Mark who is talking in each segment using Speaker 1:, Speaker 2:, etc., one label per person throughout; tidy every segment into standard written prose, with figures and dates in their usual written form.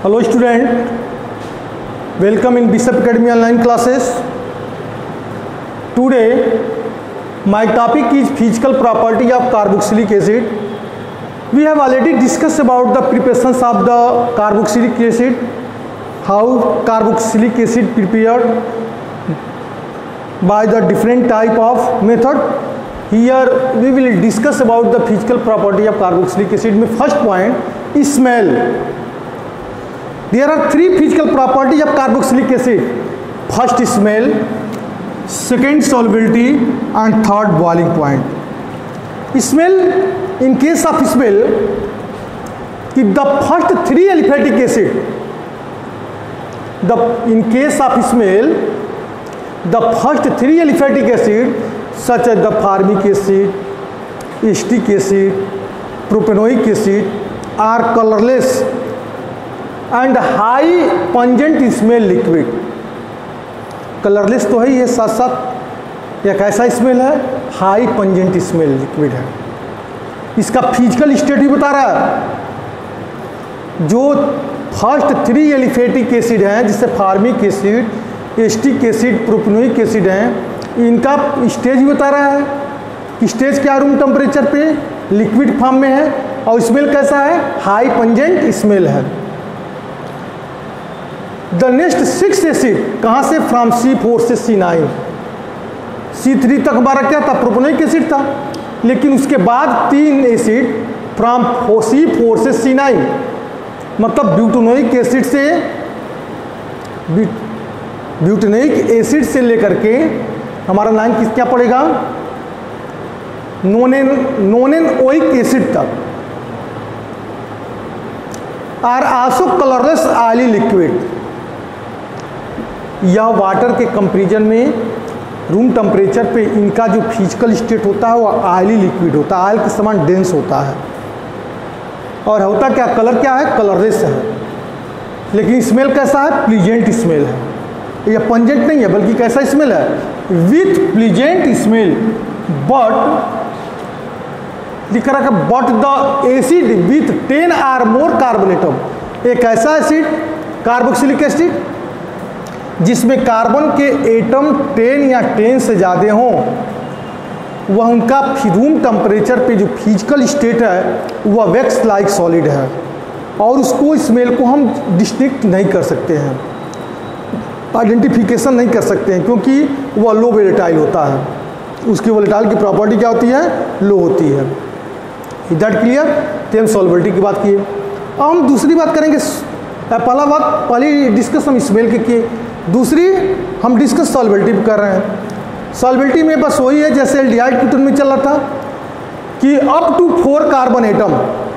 Speaker 1: Hello student, welcome in Bishop Academy online classes. Today my topic is physical property of carboxylic acid. We have already discussed about the preparations of the carboxylic acid, how carboxylic acid prepared by the different type of method. Here we will discuss about the physical property of carboxylic acid. में first point is smell. There are three physical properties of carboxylic acid. First is smell, second solubility, and third boiling point. Smell, in case of smell, the first three aliphatic acid, in case of smell, the first three aliphatic acid such as the formic acid, acetic acid, propanoic acid are colorless and high pungent smell liquid. Colourless तो है, ये साथ साथ एक ऐसा smell है, high pungent smell liquid है. इसका फिजिकल स्टेट भी बता रहा है. जो फर्स्ट थ्री एलिफेटिक एसिड हैं, जिससे formic acid, acetic acid, propanoic acid हैं, इनका स्टेज भी बता रहा है कि स्टेज क्या रूम टेम्परेचर पे लिक्विड फॉर्म में है और स्मेल कैसा है, हाई पंजेंट स्मेल है. द नेक्स्ट सिक्स एसिड कहाँ से, फ्रॉम C4 से C9. C3 तक हमारा क्या था, प्रोपेनोइक एसिड था, लेकिन उसके बाद तीन एसिड फ्रॉम C4 से C9, मतलब ब्यूटेनोइक एसिड से, ब्यूटेनोइक एसिड से लेकर के हमारा नाम किस क्या पड़ेगा, नोनेनओइक एसिड तक are also colourless oily liquid. यह वाटर के कंपेरिजन में रूम टेम्परेचर पे इनका जो फिजिकल स्टेट होता है वह ऑयली लिक्विड होता है, ऑयल के समान डेंस होता है. और होता क्या, कलर क्या है, कलरलेस है, लेकिन स्मेल कैसा है, प्लीजेंट स्मेल है. यह पंजेंट नहीं है बल्कि कैसा स्मेल है, विथ प्लीजेंट स्मेल. बट लिख रहा है बट द एसिड विथ 10 और मोर कार्बन एटम. एक ऐसा एसिड कार्बोक्सिलिक एसिड जिसमें कार्बन के एटम 10 या 10 से ज़्यादा हों, वह उनका रूम टेम्परेचर पे जो फिजिकल स्टेट है वह वैक्स लाइक सॉलिड है और उसको स्मेल को हम डिस्टिंक्ट नहीं कर सकते हैं, आइडेंटिफिकेशन नहीं कर सकते हैं, क्योंकि वह लो वोलेटाइल होता है. उसकी वोलेटाइल की प्रॉपर्टी क्या होती है, लो होती है. That clear. तो हम सॉल्युबिलिटी की बात किए. अब हम दूसरी बात करेंगे. पहली डिस्कस हम स्मेल के किए, दूसरी हम डिस्कस सॉल्युबिलिटी कर रहे हैं. सॉल्युबिलिटी में बस वही है जैसे एल्डिहाइड कीटोन में चल रहा था कि अप टू 4 कार्बन एटम,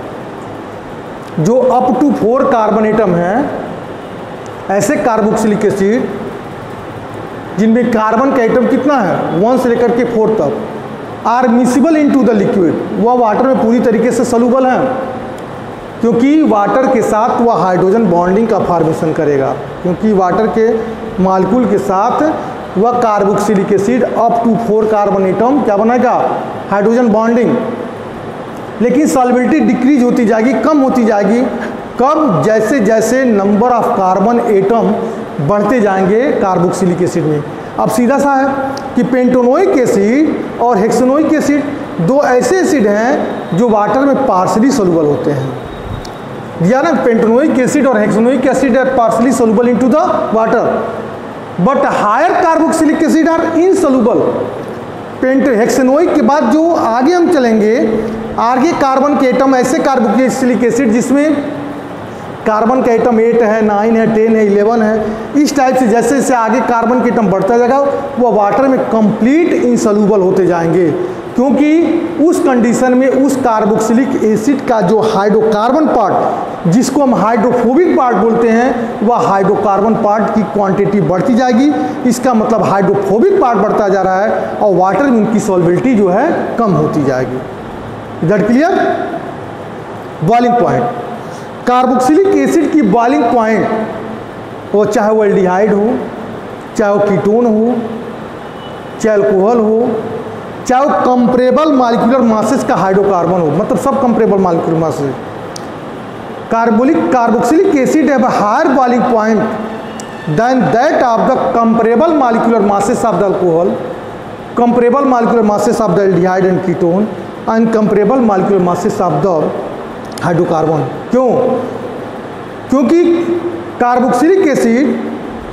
Speaker 1: जो अप टू 4 कार्बन एटम हैं, ऐसे कार्बोक्सिलिक एसिड जिनमें कार्बन का एटम कितना है, 1 से लेकर के 4 तक, are miscible into the liquid. वह वाटर में पूरी तरीके से सॉल्युबल है, क्योंकि वाटर के साथ वह हाइड्रोजन बॉन्डिंग का फॉर्मेशन करेगा, क्योंकि वाटर के मॉलिक्यूल के साथ वह carboxylic acid up to 4 carbon atom क्या बनाएगा, हाइड्रोजन बॉन्डिंग. लेकिन सॉल्युबिलिटी डिक्रीज होती जाएगी, कम होती जाएगी. कब, जैसे जैसे नंबर ऑफ कार्बन एटम बढ़ते जाएंगे कार्बोक्सिलिक एसिड में. अब सीधा सा है कि पेंटोनोइक एसिड और हेक्सेनोइक एसिड दो ऐसे एसिड हैं जो वाटर में पार्शली सॉल्युबल होते हैं. दिया ना, पेंटोनोइक एसिड और hexanoic acid are partially soluble into the water, but higher carboxylic acid are insoluble. Hexanoic के बाद जो आगे हम चलेंगे, आगे कार्बन के एटम, ऐसे कार्बोक्सिलिक एसिड जिसमें कार्बन का एटम 8 है, 9 है, 10 है, 11 है, इस टाइप से जैसे जैसे आगे कार्बन के एटम बढ़ता जाएगा वह वाटर में कंप्लीट इनसॉल्युबल होते जाएंगे, क्योंकि उस कंडीशन में उस कार्बोक्सिलिक एसिड का जो हाइड्रोकार्बन पार्ट, जिसको हम हाइड्रोफोबिक पार्ट बोलते हैं, वह हाइड्रोकार्बन पार्ट की क्वांटिटी बढ़ती जाएगी. इसका मतलब हाइड्रोफोबिक पार्ट बढ़ता जा रहा है और वाटर में उनकी सॉल्युबिलिटी जो है कम होती जाएगी. That clear. Boiling point, carboxylic acid की बॉइलिंग पॉइंट, वो चाहे वो एल्डिहाइड हो, चाहे वो कीटोन हो, चाहे अल्कोहल हो, चाहे वो कंपरेबल मॉलिक्यूलर मासेस का हाइड्रोकार्बन हो, मतलब सब comparable molecular masses, carboxylic acid have higher boiling point than that of the comparable molecular masses of the alcohol, comparable molecular masses of the aldehyde and ketone and comparable molecular masses of the hydrocarbon. क्यों? क्योंकि carboxylic acid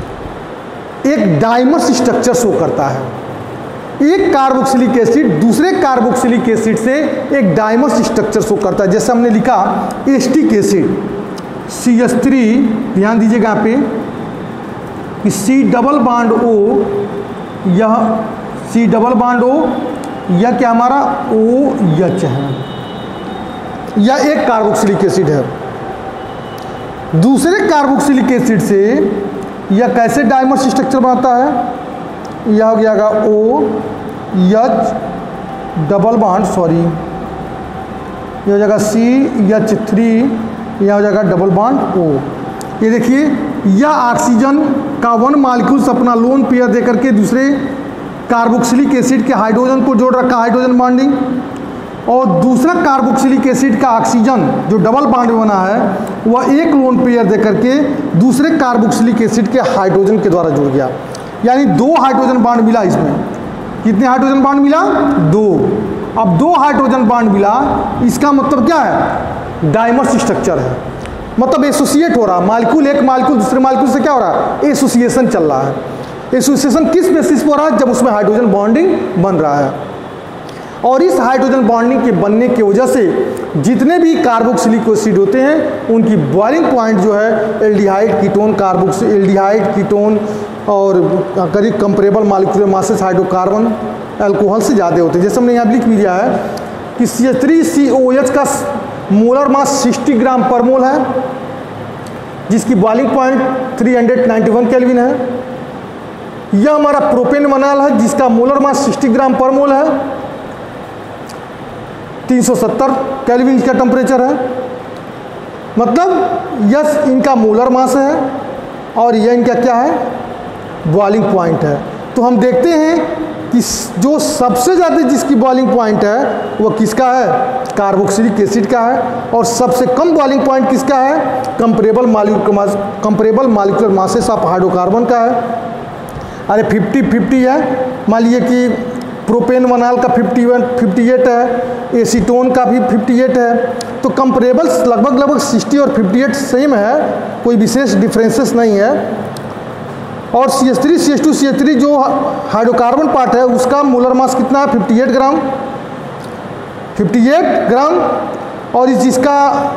Speaker 1: एक dimers structure show करता है। एक carboxylic acid दूसरे carboxylic acid से एक dimers structure show करता है। जैसे हमने लिखा एस्टिक एसिड CH3, ध्यान दीजिएगा यहाँ पे कि C डबल बॉन्ड O, यह C डबल बॉन्ड O, यह क्या हमारा OH है, यह एक कार्बोक्सिलिक एसिड है। दूसरे कार्बोक्सिलिक एसिड से यह कैसे डाइमर्स स्ट्रक्चर बनाता है, यह हो जाएगा OH डबल बॉन्ड, सॉरी यह हो जाएगा CH3, यह हो जाएगा डबल बॉन्ड O। ये देखिए यह ऑक्सीजन का 1 मॉलिक्यूल्स अपना लोन पेयर देकर के दूसरे कार्बोक्सिलिक एसिड के हाइड्रोजन को जोड़ रखा, हाइड्रोजन बॉन्डिंग, और दूसरा कार्बोक्सिलिक एसिड का ऑक्सीजन जो डबल बॉन्ड बना है वह एक लोन पेयर देकर के दूसरे कार्बोक्सिलिक एसिड के हाइड्रोजन के द्वारा जुड़ गया। यानी 2 हाइड्रोजन बॉन्ड मिला इसमें। कितने हाइड्रोजन बॉन्ड मिला? 2। अब 2 हाइड्रोजन बॉन्ड मिला, इसका मतलब क्या है? डाइमर्स स्ट्रक्चर है, मतलब एसोसिएट हो रहा। मालिक्यूल एक मालिक्यूल दूसरे मालिक्यूल से क्या हो रहा है? एसोसिएशन चल रहा है। एसोसिएशन किस बेसिस पर हो रहा है? जब उसमें हाइड्रोजन बॉन्डिंग बन रहा है। और इस हाइड्रोजन बॉन्डिंग के बनने की वजह से जितने भी कार्बोक्सिलिक एसिड होते हैं उनकी बॉइलिंग पॉइंट जो है एल्डिहाइड कीटोन एल्डिहाइड कीटोन और करीब comparable molecular masses hydrocarbon alcohol से ज़्यादा होते हैं। जैसे हमने यहाँ लिख भी दिया है कि CH3COH का मोलर मास 60 ग्राम पर मोल है, जिसकी बॉइलिंग पॉइंट 391 केल्विन है। यह हमारा प्रोपेन बनाल है जिसका मोलर मास 60 ग्राम पर मोल है, 370 केल्विन का टेम्परेचर है। मतलब यह इनका मोलर मास है और यह इनका क्या है? बॉइलिंग पॉइंट है। तो हम देखते हैं कि जो सबसे ज़्यादा जिसकी बॉइलिंग पॉइंट है वह किसका है? कार्बोक्सिलिक एसिड का है। और सबसे कम बॉइलिंग पॉइंट किसका है? Comparable molecular masses of hydrocarbon का है। अरे 50-50 है। मान लीजिए कि प्रोपेन वनाल का 58 है, एसीटोन का भी 58 है। तो कंपेरेबल्स लगभग 60 और 58 सेम है, कोई विशेष डिफरेंसेस नहीं है। और CH3 CH2 CH3 जो हाइड्रोकार्बन पार्ट है उसका मोलर मास कितना है? 58 ग्राम। और इस जिसका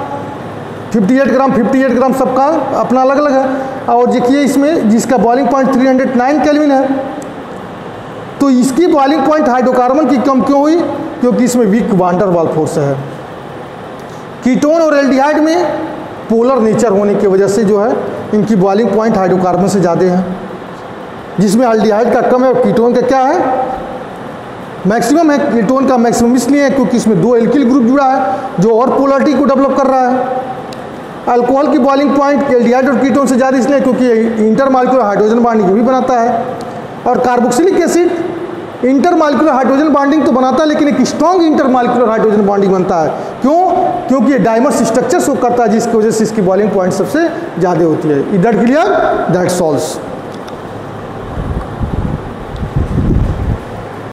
Speaker 1: 58 ग्राम सबका अपना अलग अलग है। और देखिए इसमें जिसका बॉइलिंग पॉइंट 309 केल्विन है। तो इसकी बॉइलिंग पॉइंट हाइड्रोकार्बन की कम क्यों हुई? क्योंकि इसमें weak van der Waals force है। कीटोन और एल्डिहाइड में पोलर नेचर होने की वजह से जो है इनकी बॉइलिंग पॉइंट हाइड्रोकार्बन से ज़्यादा है, जिसमें एल्डिहाइड का कम है और कीटोन का क्या है? मैक्सिमम है। कीटोन का मैक्सिमम इसलिए है क्योंकि इसमें 2 एल्किल ग्रुप जुड़ा है जो और पोलरिटी को डेवलप कर रहा है। अल्कोहल की बॉइलिंग पॉइंट एल्डिहाइड और कीटोन से ज़्यादा इसलिए क्योंकि इंटरमॉलिक्यूलर हाइड्रोजन बॉन्डिंग भी बनाता है। और carboxylic acid intermolecular hydrogen bonding तो बनाता है लेकिन एक स्ट्रॉन्ग इंटरमॉलिक्यूलर हाइड्रोजन बॉन्डिंग बनता है। क्यों? क्योंकि ये डाइमर्स स्ट्रक्चर शो करता है जिसकी वजह से इसकी बॉइलिंग पॉइंट सबसे ज़्यादा होती है। Is that clear? That solves.